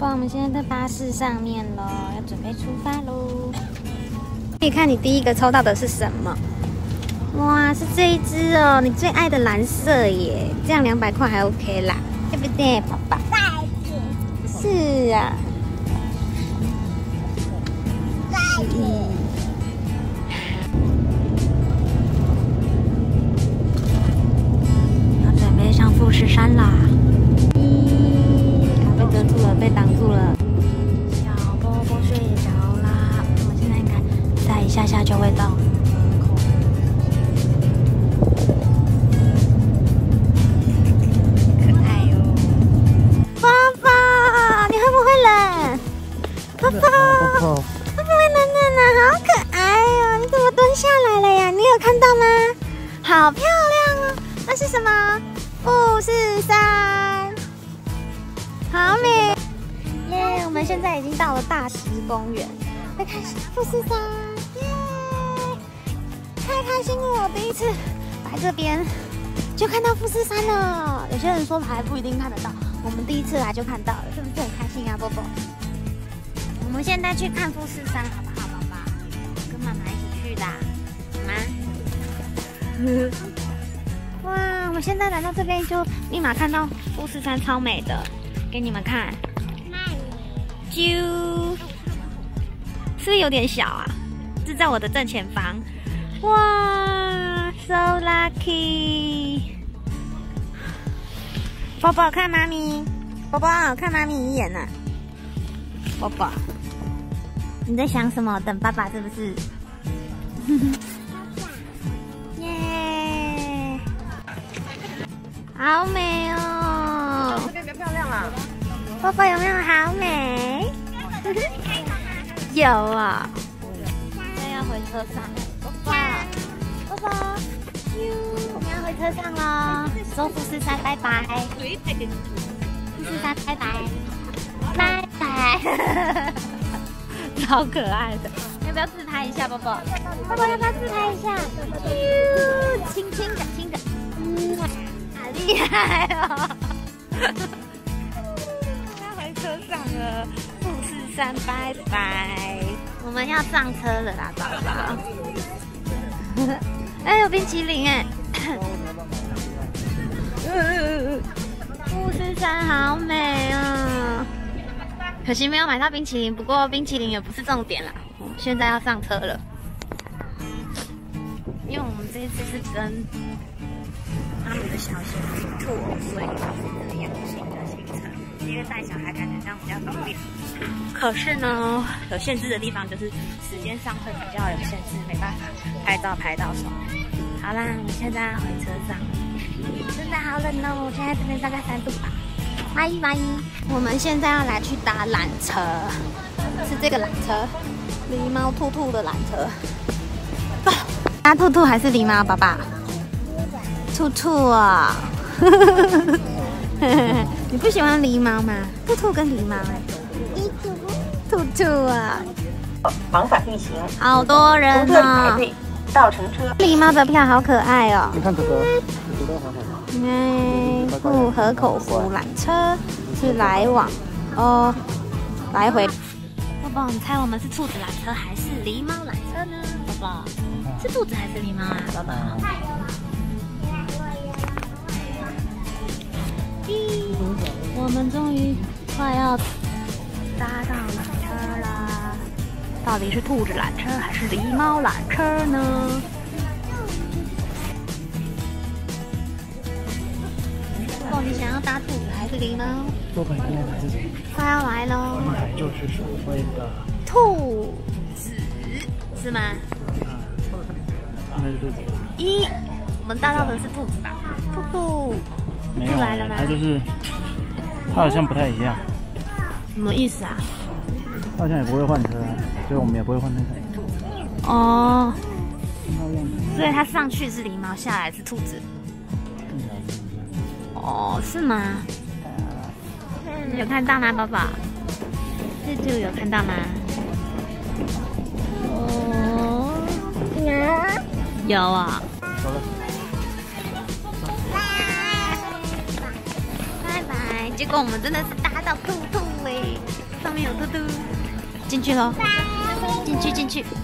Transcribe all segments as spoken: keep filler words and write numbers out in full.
宝，我们现在在巴士上面了，要准备出发喽。可以看你第一个抽到的是什么？哇，是这一只哦，你最爱的蓝色耶！这样两百块还 OK 啦，对不对，宝宝？是啊。嗯。要准备上富士山啦！咦，被遮住了，被挡住了。小波波睡着啦，我们现在应该再一下下就会到。 泡泡，泡泡会暖暖的，好可爱哦！你怎么蹲下来了呀？你有看到吗？好漂亮哦！那是什么？富士山，好美耶！ Yeah, 我们现在已经到了大石公园，来看富士山，耶！ 太开心了！第一次来这边就看到富士山了。有些人说还不一定看得到，我们第一次来就看到了，是不是很开心啊，波波？ 我们现在去看富士山好不好，宝宝？跟妈妈一起去的，好吗？哇，我们现在来到这边就立马看到富士山，超美的，给你们看。啾，是不是有点小啊？是在我的正前方。哇 ，so lucky！ 宝宝看妈咪，宝宝看妈咪一眼呢、啊。宝宝。 你在想什么？等爸爸是不是？耶，好美哦！ 这边比较漂亮啦。 爸爸有没有好美？有啊。现在要回车上，爸爸，爸爸，啾，我们要回车上喽。说富士山拜拜。富士山拜拜，拜拜。 超可爱的，要不要自拍一下，宝宝？宝宝要不要自拍一下？啾，亲亲的，亲的，嗯，好厉害哦！要回车上了，富士山拜拜，我们要上车了啦，宝宝。哎，有冰淇淋哎！富士山好美啊！ 可惜没有买到冰淇淋，不过冰淇淋也不是重点啦。我们现在要上车了，因为我们这一次是跟他们的小型兔，所以是养型的行程，因为带小孩感觉这样比较方便。可是呢，有限制的地方就是时间上会比较有限制，没办法拍照拍到手。好啦，我们现在要回车上，真的好冷哦！现在这边大概三度吧。 阿姨，阿姨，我们现在要来去搭缆车，是这个缆车，狸猫兔兔的缆车。啊，搭兔兔还是狸猫，爸爸？兔兔啊！你不喜欢狸猫吗？兔兔跟狸猫哎、欸，兔兔啊！ 往返运行， 好多人哦。 到乘车。 狸猫的票好可爱哦。 你看这个，这个好好。 哎，富河口湖缆车是来往哦，来回。宝宝，你猜我们是兔子缆车还是狸猫缆车呢？宝宝，是兔子还是狸猫啊？宝宝。咦，我们终于快要搭到缆车啦！到底是兔子缆车还是狸猫缆车呢？ 你想要搭兔子还是狸猫？ 多本应该是自己。 快要来喽！ 应该就是所谓的兔子，是吗？ 啊，应该是兔子。 咦，我们搭到的是兔子吧？兔兔， 没有来了吗？ 它就是，它好像不太一样。 什么意思啊？ 它好像也不会换车，所以我们也不会换那台。 哦，所以它上去是狸猫，下来是兔子。 哦，是吗？有看到吗，宝宝？这就有看到吗？哦，有啊。 走了。 拜拜。结果我们真的是搭到兔兔哎。 进去喽，进去进去。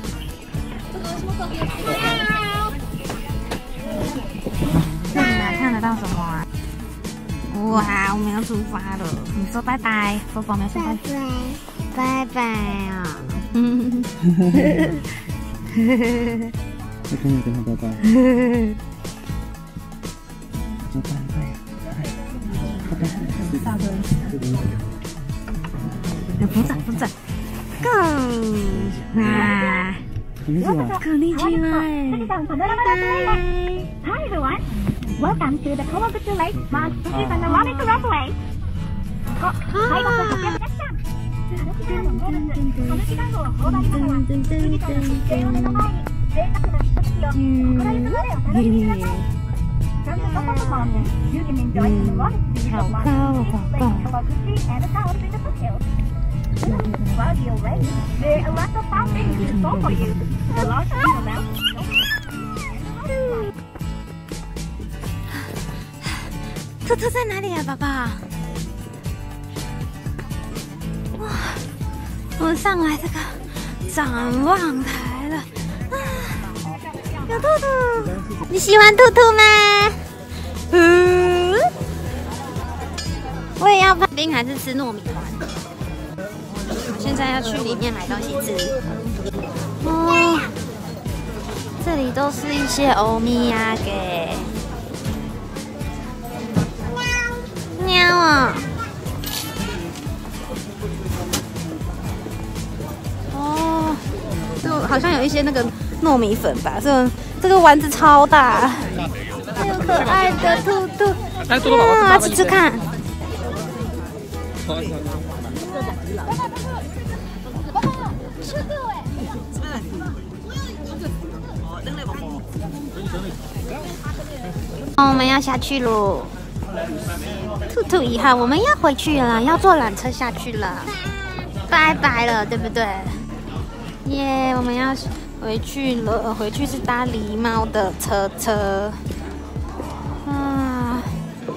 这里哪看得到什么啊？哇，我们要出发了。你说拜拜，宝宝们说拜拜，拜拜啊！嗯， 我跟你跟他拜拜。拜拜拜拜。大哥， 扶着扶着 ，Go 啊！こんにちは。 Hi everyone. Welcome to the Kawaguchi Lake March Season Monitor Runway. こ最後の発表です。この時間を頬張りながら、次々に姿勢を目の前に、贅沢なひとときを心ゆくまでお楽しみください。From the top of the mountain, you can enjoy the wonderful view of Lake Kawaguchi and the towers in the foothills. While you're away, there are a lot of fun things in store for you. The large view mountain. 兔兔在哪里啊，宝宝？哇，我们上来这个展望台了啊！有兔兔，你喜欢兔兔吗？嗯，我也要拍冰还是吃糯米团？现在要去里面买东西吃。哦，这里都是一些欧米亚给。喵啊！哦，就好像有一些那个糯米粉吧。这个这个丸子超大，还有可爱的兔兔， 来，兔兔宝宝， 啊，吃吃看。我们要下去喽。兔兔一号，我们要回去了，要坐缆车下去了，拜拜了，对不对？耶、yeah, ，我们要回去了，回去是搭狸猫的车车，啊，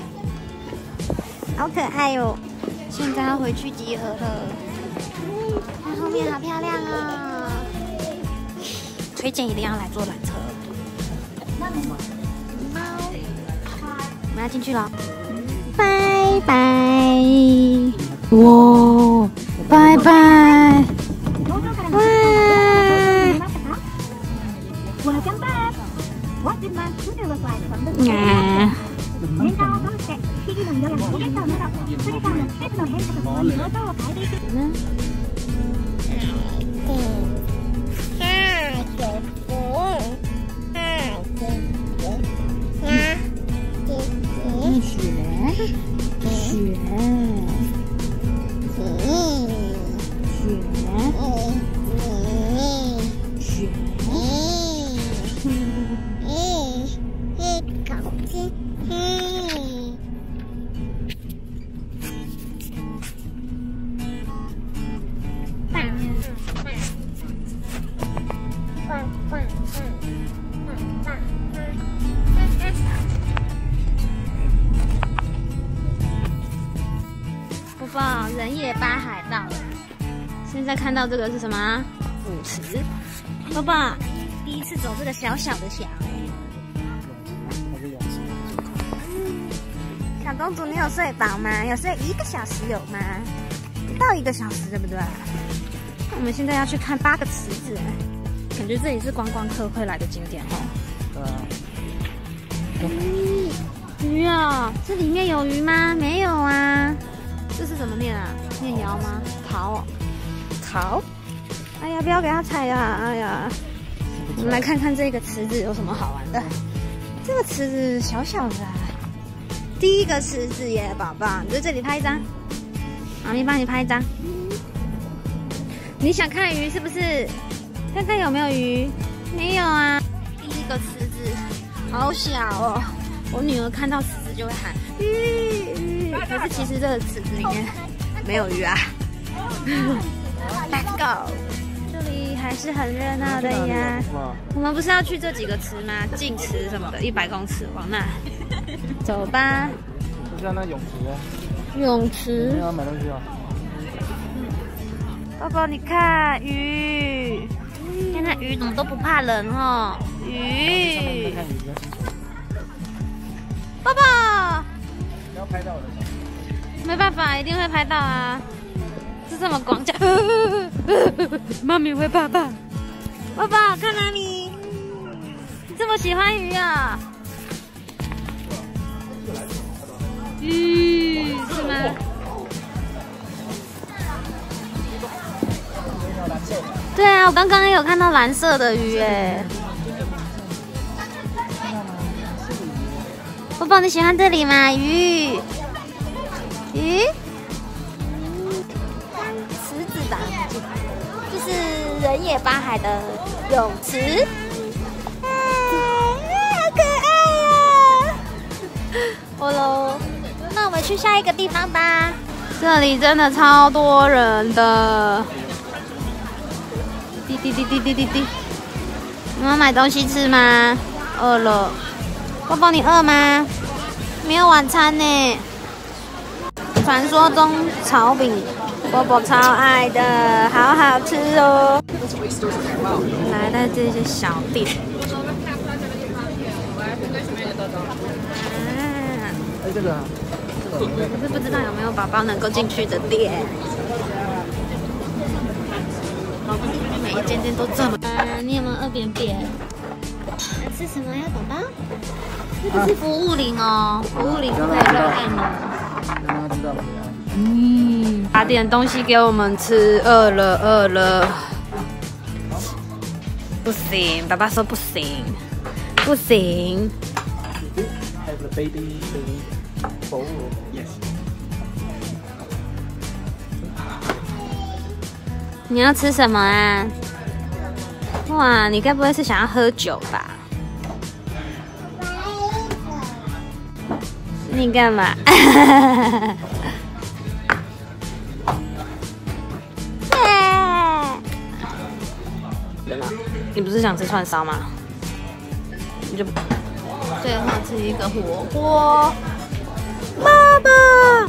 好可爱哦！现在要回去集合了，看后面好漂亮哦！推荐一定要来坐缆车。我们要进去了。拜拜，哇，拜拜，哇 ！Welcome back. What did my studio look like from the 啊！ 年間を通して日々の夜やゲストなど富士山の季節の変化とともに表情を変えていく。 不报人野八海到了，现在看到这个是什么？舞池。宝宝，第一次走这个小小的桥哎。小公主，你有睡饱吗？有睡一个小时有吗？不到一个小时，对不对？我们现在要去看八个池子，感觉这里是观光客会来的景点哦。对啊。鱼啊，这里面有鱼吗？没有啊。这是怎么念啊？念瑶吗？桃哦，桃。哎呀，不要给它踩呀！哎呀，我们来看看这个池子有什么好玩的。这个池子小小的、啊，第一个池子耶，宝宝，你在这里拍一张，妈咪帮你拍一张。你想看鱼是不是？看看有没有鱼？没有啊。第一个池子好小哦，我女儿看到池子就会喊鱼鱼，可是其实这个池子里面没有鱼啊。Let's go。这里还是很热闹的呀。我们不是要去这几个池吗？净池什么的，一百公尺往那。走吧。 就像那泳池。 泳池。 你要买东西啊？ 宝宝，你看鱼，看那鱼怎么都不怕人哦，鱼。宝宝， 不要拍到了。 没办法，一定会拍到啊！是这么广角，妈咪会怕怕。宝宝，看哪里？你这么喜欢鱼啊？鱼是吗？对啊，我刚刚有看到蓝色的鱼哎。宝宝，你喜欢这里吗？鱼，鱼，池子吧，就是人野八海的泳池。哎，好可爱呀！好喽，那我们去下一个地方吧。这里真的超多人的。滴滴滴滴滴滴滴，你要买东西吃吗？饿了。宝宝，你饿吗？没有晚餐呢。传说中炒饼，宝宝超爱的，好好吃哦。来到这些小店。啊， 哎，这个， 可是不知道有没有宝宝能够进去的店。每一间店都这么。嗯，你有没有饿便便？要吃什么呀，宝宝？这个是服务铃哦，服务铃不可以乱按哦。 让他知道。 嗯，拿点东西给我们吃，饿了饿了。不行，爸爸说不行，不行。 Have the baby bowl. Yes. 你要吃什么啊？哇，你该不会是想要喝酒吧？你干嘛？你不是想吃串烧吗？你就最后吃一个火锅。爸爸，